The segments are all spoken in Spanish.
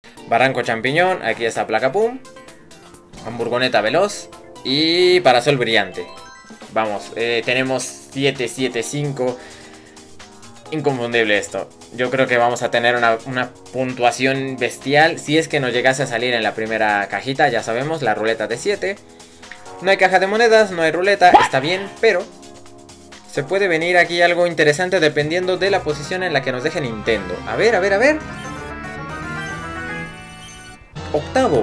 Barranco champiñón, aquí está placa pum. Hamburgoneta veloz. Y parasol brillante. Vamos, tenemos 775. Inconfundible esto. Yo creo que vamos a tener una puntuación bestial. Si es que nos llegase a salir en la primera cajita, ya sabemos, la ruleta de 7. No hay caja de monedas, no hay ruleta, está bien, pero se puede venir aquí algo interesante dependiendo de la posición en la que nos deje Nintendo. A ver, a ver, a ver. Octavo.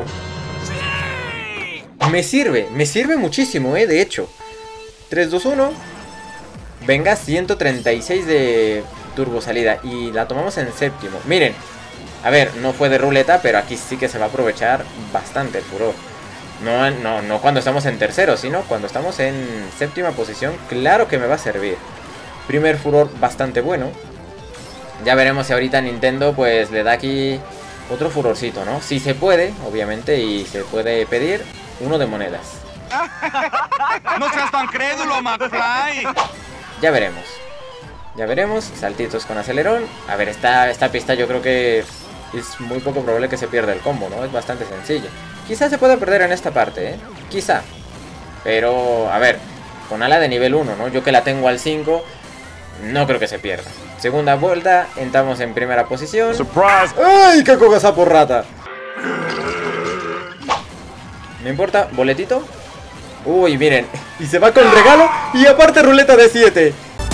Me sirve muchísimo, de hecho. 3, 2, 1. Venga, 136 de turbo salida. Y la tomamos en séptimo. Miren, a ver, no fue de ruleta, pero aquí sí que se va a aprovechar bastante el furor. No cuando estamos en tercero, sino cuando estamos en séptima posición. Claro que me va a servir. Primer furor bastante bueno. Ya veremos si ahorita Nintendo pues le da aquí otro furorcito, ¿no? Si se puede, obviamente, y se puede pedir uno de monedas. No seas tan crédulo, McFly. Ya veremos. Ya veremos. Saltitos con acelerón. A ver, esta pista yo creo que es muy poco probable que se pierda el combo, ¿no? Es bastante sencilla. Quizá se pueda perder en esta parte, Quizá. Pero, a ver, con ala de nivel 1, ¿no? Yo que la tengo al 5, no creo que se pierda. Segunda vuelta, entramos en primera posición. ¡Surprise! ¡Ay, qué cogaza por rata! No importa, boletito. Uy, miren. Y se va con regalo. Y aparte ruleta de 7.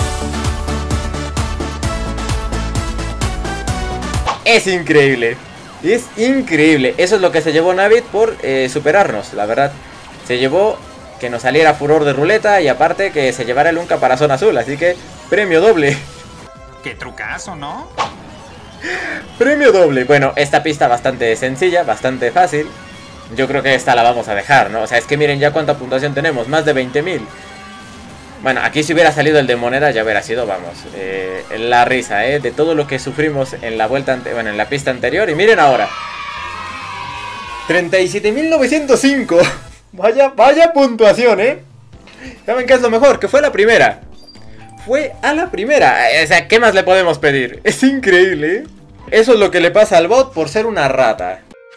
Es increíble. Es increíble. Eso es lo que se llevó Navid por superarnos, la verdad. Se llevó que nos saliera furor de ruleta. Y aparte que se llevara el un caparazón azul. Así que premio doble. Qué trucazo, ¿no? Premio doble. Bueno, esta pista bastante sencilla, bastante fácil. Yo creo que esta la vamos a dejar, ¿no? O sea, es que miren ya cuánta puntuación tenemos. Más de 20.000. Bueno, aquí si hubiera salido el de moneda ya hubiera sido, vamos, la risa, de todo lo que sufrimos en la vuelta, bueno, en la pista anterior. Y miren ahora. 37.905. Vaya puntuación, ¿Saben qué es lo mejor? Que fue la primera. Fue a la primera. O sea, ¿qué más le podemos pedir? Es increíble, Eso es lo que le pasa al bot por ser una rata.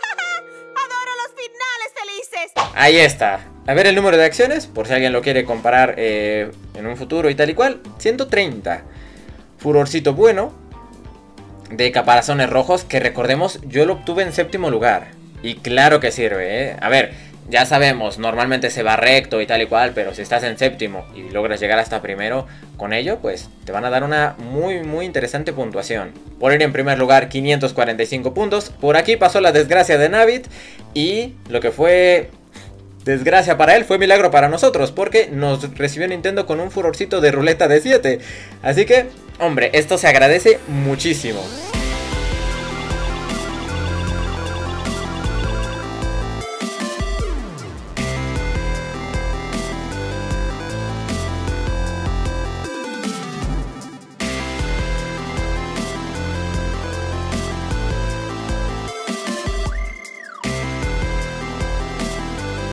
Ahí está. A ver el número de acciones, por si alguien lo quiere comparar en un futuro y tal y cual. 130. Furorcito bueno. De caparazones rojos, que recordemos, yo lo obtuve en séptimo lugar. Y claro que sirve, A ver, ya sabemos, normalmente se va recto y tal y cual, pero si estás en séptimo y logras llegar hasta primero con ello, pues te van a dar una muy interesante puntuación. Por ir en primer lugar, 545 puntos. Por aquí pasó la desgracia de Navid. Y lo que fue desgracia para él fue milagro para nosotros, porque nos recibió Nintendo con un furorcito de ruleta de 7. Así que, hombre, esto se agradece muchísimo.